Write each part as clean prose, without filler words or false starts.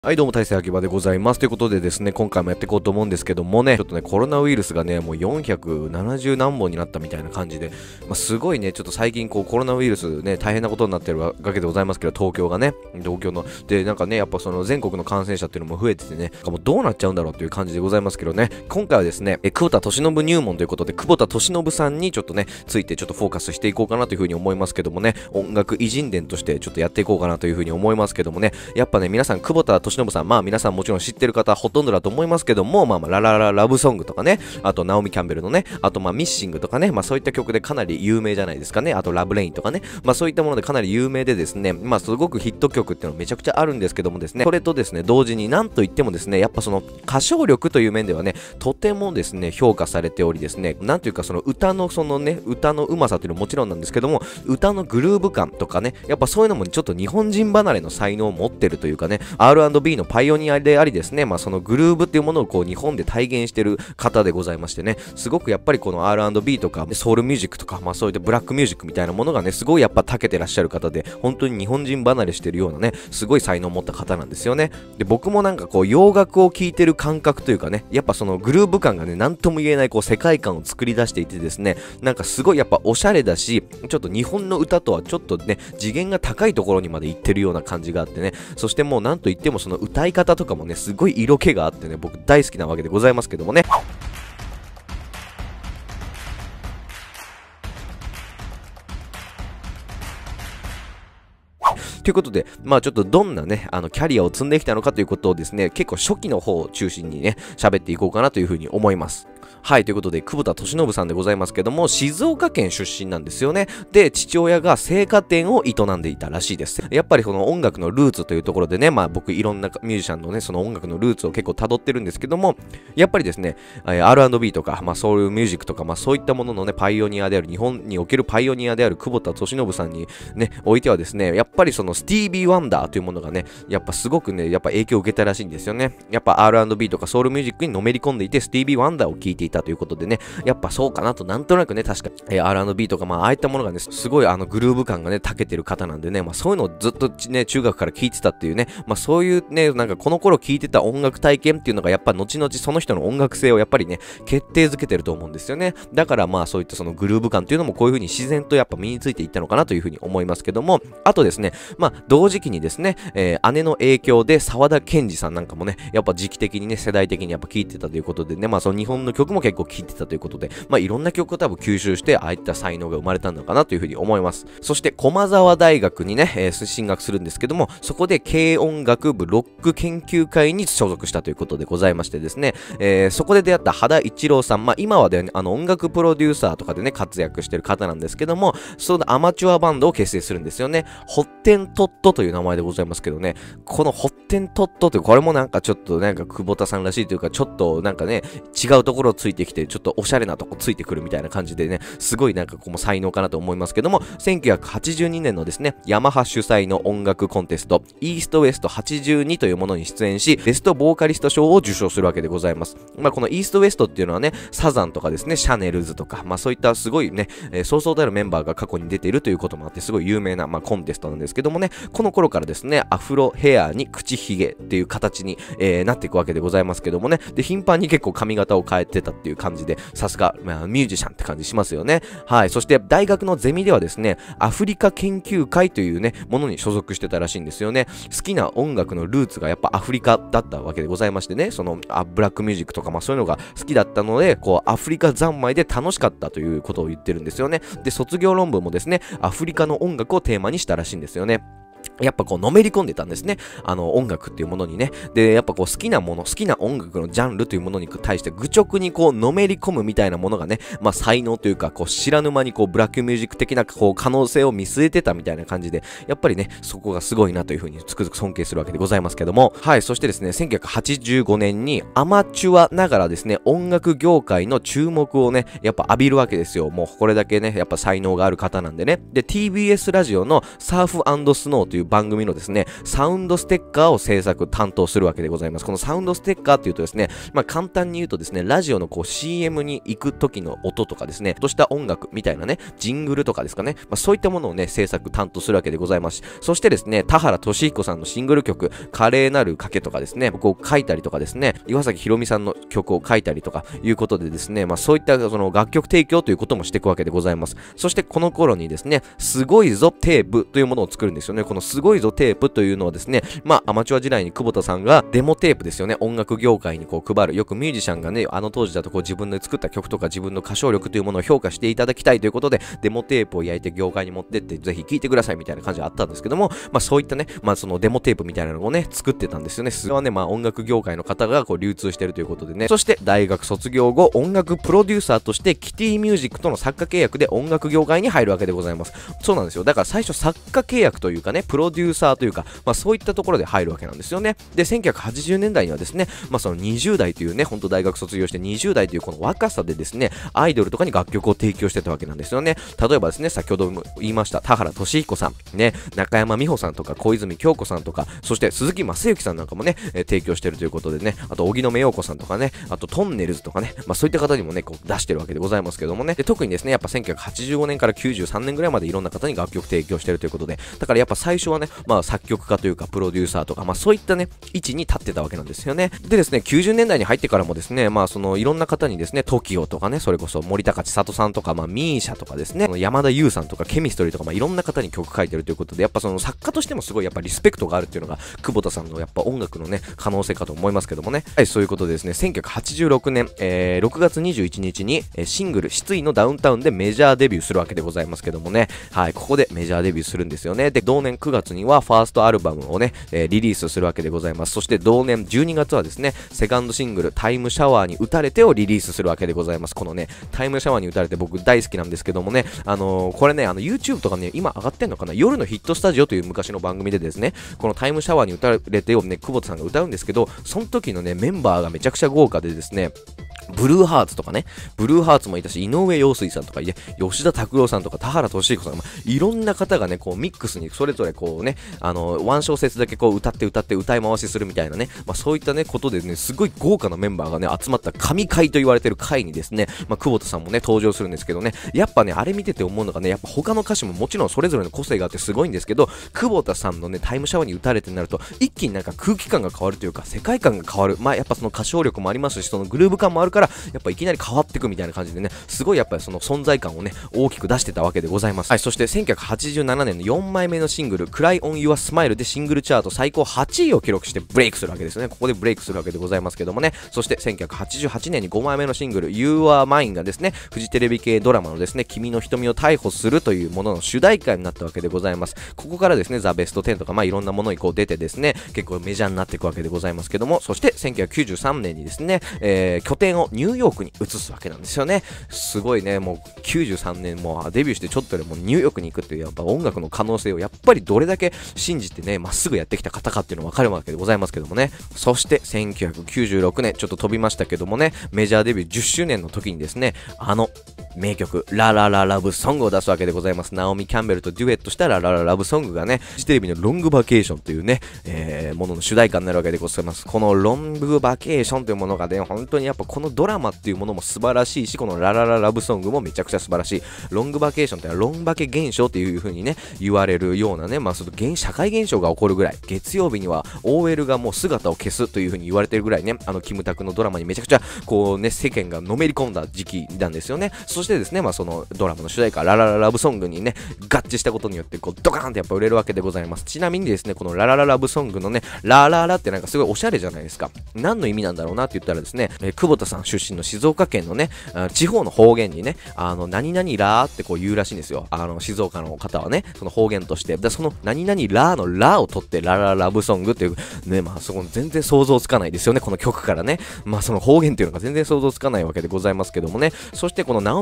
はい、どうも、大勢秋葉でございます。ということでですね、今回もやっていこうと思うんですけどもね、ちょっとね、コロナウイルスがね、もう470何本になったみたいな感じで、すごいね、ちょっと最近コロナウイルスね、大変なことになってるわけでございますけど、東京がね、東京の、で、なんかね、やっぱその全国の感染者っていうのも増えててね、もうどうなっちゃうんだろうっていう感じでございますけどね、今回はですね、久保田利伸入門ということで、久保田利伸さんにちょっとね、ついてちょっとフォーカスしていこうかなというふうに思いますけどもね、音楽偉人伝としてちょっとやっていこうかなというふうに思いますけどもね、やっぱね、皆さん、久保田利伸さん、皆さんもちろん知ってる方ほとんどだと思いますけども、ララララブソングとかね、あとナオミ・キャンベルのね、あとミッシングとかね、そういった曲でかなり有名じゃないですかね。あとラブレインとかね、そういったものでかなり有名でですね、すごくヒット曲っていうのめちゃくちゃあるんですけどもですね、それとですね、同時になんといってもですね、やっぱその歌唱力という面ではね、とてもですね、評価されておりですね、なんというかその歌の歌のうまさというのももちろんなんですけども、歌のグルーヴ感とかね、やっぱそういうのもちょっと日本人離れの才能を持ってるというかね、R&B のパイオニアでありですね、そのグルーヴっていうものを日本で体現してる方でございましてね、すごくやっぱりこの R&B とかソウルミュージックとか、そういったブラックミュージックみたいなものがね、すごいやっぱ長けてらっしゃる方で、本当に日本人離れしてるようなね、すごい才能を持った方なんですよね。で、僕もなんか洋楽を聴いてる感覚というかね、やっぱそのグルーヴ感がね、なんとも言えない世界観を作り出していてですね、なんかすごいやっぱおしゃれだし、ちょっと日本の歌とはちょっとね、次元が高いところにまで行ってるような感じがあってね、そしてもうなんといってもその歌い方とかもね、すごい色気があってね、僕大好きなわけでございますけどもね。ということで、ちょっとどんなね、キャリアを積んできたのかということをですね、結構初期の方を中心にね、喋っていこうかなというふうに思います。はい、ということで、久保田利伸さんでございますけども、静岡県出身なんですよね。で、父親が青果店を営んでいたらしいです。やっぱりこの音楽のルーツというところでね、僕いろんなミュージシャンのね、その音楽のルーツを結構辿ってるんですけども、やっぱりですね、R&B とか、ソウルミュージックとか、そういったもののね、パイオニアである、日本におけるパイオニアである久保田利伸さんにね、おいてはですね、やっぱりそのスティービー・ワンダーというものがね、やっぱすごくね、やっぱ影響を受けたらしいんですよね。やっぱ R&B とかソウルミュージックにのめり込んでいて、スティービー・ワンダーを聴いていたということでね、やっぱそうかなと、なんとなくね、確か、R&B とか、ああいったものがね、すごいグルーヴ感がね、長けてる方なんでね、そういうのをずっとね、中学から聴いてたっていうね、そういうね、なんかこの頃聴いてた音楽体験っていうのが、やっぱ後々その人の音楽性をやっぱりね、決定づけてると思うんですよね。だからそういったそのグルーヴ感っていうのもこういう風に自然とやっぱ身についていったのかなという風に思いますけども、あとですね、同時期にですね、姉の影響で沢田研二さんなんかもね、やっぱ時期的にね、世代的にやっぱ聴いてたということでね、その日本の曲も結構聴いてたということで、いろんな曲を多分吸収して、ああいった才能が生まれたのかなというふうに思います。そして、駒沢大学にね、進学するんですけども、そこで軽音楽部ロック研究会に所属したということでございましてですね、そこで出会った羽田一郎さん、今はね、音楽プロデューサーとかでね、活躍してる方なんですけども、そのアマチュアバンドを結成するんですよね。ホッテントットという名前でございますけどね、このホッテントットってこれもなんかちょっとなんか久保田さんらしいというか、ちょっとなんかね、違うところをついてきて、ちょっとおしゃれなとこついてくるみたいな感じでね、すごいなんか才能かなと思いますけども、1982年のですね、ヤマハ主催の音楽コンテスト、イーストウエスト82というものに出演し、ベストボーカリスト賞を受賞するわけでございます。このイーストウエストっていうのはね、サザンとかですね、シャネルズとか、そういったすごいね、そうそうたるメンバーが過去に出ているということもあって、すごい有名な、コンテストなんですけどもね、この頃からですね、アフロヘアに口ひげっていう形に、なっていくわけでございますけどもね、で、頻繁に結構髪型を変えてたっていう感じで、さすが、ミュージシャンって感じしますよね。はい。そして、大学のゼミではですね、アフリカ研究会というね、ものに所属してたらしいんですよね。好きな音楽のルーツがやっぱアフリカだったわけでございましてね、その、ブラックミュージックとか、そういうのが好きだったので、アフリカ三昧で楽しかったということを言ってるんですよね。で、卒業論文もですね、アフリカの音楽をテーマにしたらしいんですよね。やっぱのめり込んでたんですね。音楽っていうものにね。で、やっぱ好きなもの、好きな音楽のジャンルというものに対して愚直にのめり込むみたいなものがね、才能というか、知らぬ間にブラックミュージック的な可能性を見据えてたみたいな感じで、やっぱりね、そこがすごいなというふうにつくづく尊敬するわけでございますけども、はい、そしてですね、1985年にアマチュアながらですね、音楽業界の注目をね、やっぱ浴びるわけですよ。もうこれだけね、やっぱ才能がある方なんでね。で、TBS ラジオのサーフ&スノーという番組のですね、サウンドステッカーを制作担当するわけでございます。このサウンドステッカーっていうとですね、簡単に言うとですね、ラジオのこう CM に行く時の音とかですね、とした音楽みたいなね、ジングルとかですかね、そういったものをね、制作担当するわけでございます。そしてですね、田原俊彦さんのシングル曲、華麗なる賭けとかですね、僕を書いたりとかですね、岩崎宏美さんの曲を書いたりとかいうことでですね、そういったその楽曲提供ということもしていくわけでございます。そしてこの頃にですね、すごいぞテープというものを作るんですよね。このすごいぞテープというのはですね、アマチュア時代に久保田さんがデモテープですよね、音楽業界にこう配る。よくミュージシャンがね、あの当時だとこう自分で作った曲とか自分の歌唱力というものを評価していただきたいということで、デモテープを焼いて業界に持ってってぜひ聴いてくださいみたいな感じがあったんですけども、そういったね、そのデモテープみたいなのをね、作ってたんですよね。それはね、音楽業界の方がこう流通してるということでね。そして大学卒業後、音楽プロデューサーとしてキティミュージックとの作家契約で音楽業界に入るわけでございます。そうなんですよ。だから最初作家契約というかね、プロデューサーというか、そういったところで入るわけなんですよね。で、1980年代にはですね、その20代というね、ほんと大学卒業して20代というこの若さでですね、アイドルとかに楽曲を提供してたわけなんですよね。例えばですね、先ほども言いました田原俊彦さん、ね、中山美穂さんとか小泉京子さんとか、そして鈴木雅之さんなんかもね、提供してるということでね、あと荻野目洋子さんとかね、あとトンネルズとかね、そういった方にもね、こう出してるわけでございますけどもね。で、特にですね、やっぱ1985年から93年ぐらいまでいろんな方に楽曲提供してるということで、だからやっぱ最初はね、作曲家というかプロデューサーとか、そういったね、位置に立ってたわけなんですよね。でですね、90年代に入ってからもですね、そのいろんな方にですね、TOKIO とかね、それこそ森高千里さんとか、MISIA とかですね、山田優さんとかケミストリーとか、いろんな方に曲書いてるということで、やっぱその作家としてもすごいやっぱリスペクトがあるっていうのが久保田さんのやっぱ音楽のね、可能性かと思いますけどもね。はい、そういうことでですね、1986年、6月21日に、シングル失意のダウンタウンでメジャーデビューするわけでございますけどもね。はい、ここでメジャーデビューするんですよね。で、同年9月にはファーストアルバムをね、リリースするわけでございます。そして同年12月はですね、セカンドシングルタイムシャワーに打たれてをリリースするわけでございます。このね、タイムシャワーに打たれて僕大好きなんですけどもね、これね、YouTube とかね、今上がってんのかな、夜のヒットスタジオという昔の番組でですね、このタイムシャワーに打たれてをね、久保田さんが歌うんですけど、その時のね、メンバーがめちゃくちゃ豪華でですね、ブルーハーツとかね、ブルーハーツもいたし、井上陽水さんとかいて、吉田拓郎さんとか田原俊彦さんとか、いろんな方がね、こうミックスにそれぞれこうね、ワン小節だけこう歌って歌い回しするみたいなね、そういったね、ことでね、すごい豪華なメンバーがね、集まった神回と言われてる回にですね、久保田さんもね、登場するんですけどね、やっぱね、あれ見てて思うのがね、やっぱ他の歌手ももちろんそれぞれの個性があってすごいんですけど、久保田さんのね、タイムシャワーに打たれてなると、一気になんか空気感が変わるというか、世界観が変わる。やっぱその歌唱力もありますし、そのグルーヴ感もあるから、やっぱいきなり変わってくみたいな感じでね、すごいやっぱりその存在感をね、大きく出してたわけでございます。はい、そして1987年の4枚目のシングル、Cry on Your Smile でシングルチャート最高8位を記録してブレイクするわけですね。ここでブレイクするわけでございますけどもね。そして1988年に5枚目のシングル、You Are Mine がですね、フジテレビ系ドラマのですね、君の瞳を逮捕するというものの主題歌になったわけでございます。ここからですね、ザ・ベスト10とか、いろんなものにこう出てですね、結構メジャーになっていくわけでございますけども、そして1993年にですね、拠点をニューヨークに移すわけなんですよね。すごいね、もう93年もデビューしてちょっとでもニューヨークに行くっていうやっぱ音楽の可能性をやっぱりどれだけ信じてね、まっすぐやってきた方かっていうの分かるわけでございますけどもね。そして1996年、ちょっと飛びましたけどもね、メジャーデビュー10周年の時にですね、名曲ララララブソングを出すわけでございます。ナオミ・キャンベルとデュエットしたララララブソングがね、フジテレビのロングバケーションというね、ものの主題歌になるわけでございます。このロングバケーションというものがね、本当にやっぱこのドラマっていうものも素晴らしいし、このララララブソングもめちゃくちゃ素晴らしい。ロングバケーションってのはロンバケ現象っていう風にね、言われるようなね、その社会現象が起こるぐらい、月曜日には OL がもう姿を消すという風に言われてるぐらいね、キムタクのドラマにめちゃくちゃこうね、世間がのめり込んだ時期なんですよね。そしてですね、そのドラマの主題歌ララララブソングにね、合致したことによってこうドカーンってやっぱ売れるわけでございます。ちなみにですね、このララララブソングのね、ラララってなんかすごいおしゃれじゃないですか。何の意味なんだろうなって言ったらですね、久保田さん出身の静岡県のね、地方の方言にね、何々ラーってこう言うらしいんですよ。静岡の方はね、その方言として。で、その何々ラーのラーを取ってラララブソングっていう、ね、そこ全然想像つかないですよね、この曲からね。その方言っていうのが全然想像つかないわけでございますけどもね。そしてこのナオミ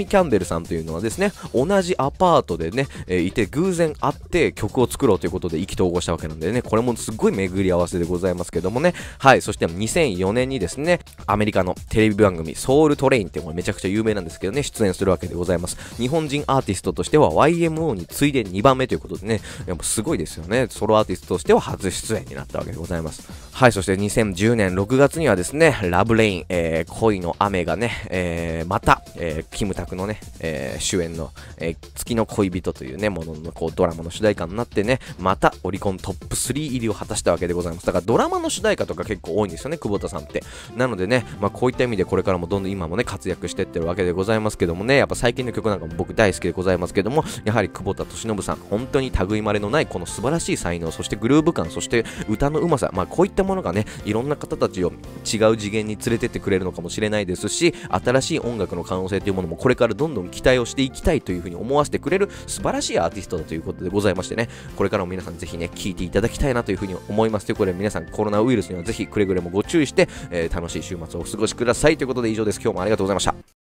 ミ・キャンベルさんというのはですね、同じアパートでね、いて偶然会って曲を作ろうということで意気投合したわけなんでね、これもすごい巡り合わせでございますけどもね。はい、そして2004年にですね、アメリカのテレビ番組ソウルトレインってこれめちゃくちゃ有名なんですけどね、出演するわけでございます。日本人アーティストとしては YMO に次いで2番目ということでね、やっぱすごいですよね。ソロアーティストとしては初出演になったわけでございます。はい、そして2010年6月にはですね、ラブレイン、恋の雨がね、また、キムタクのね、主演の、月の恋人というね、もののこうドラマの主題歌になってね、またオリコントップ3入りを果たしたわけでございます。だからドラマの主題歌とか結構多いんですよね、久保田さんって。なのでね、こういった意味でこれからもどんどん今もね、活躍してってるわけでございますけどもね、やっぱ最近の曲なんかも僕大好きでございますけども、やはり久保田利伸さん、本当に類まれのないこの素晴らしい才能、そしてグルーヴ感、そして歌のうまさ、こういったものがね、いろんな方たちを違う次元に連れてってくれるのかもしれないですし、新しい音楽の可能性というものもこれからどんどん期待をしていきたいというふうに思わせてくれる素晴らしいアーティストだということでございましてね、これからも皆さんぜひね、聴いていただきたいなというふうに思います。ということで皆さんコロナウイルスにはぜひくれぐれもご注意して、楽しい週末をお過ごしくださいということで以上です。今日もありがとうございました。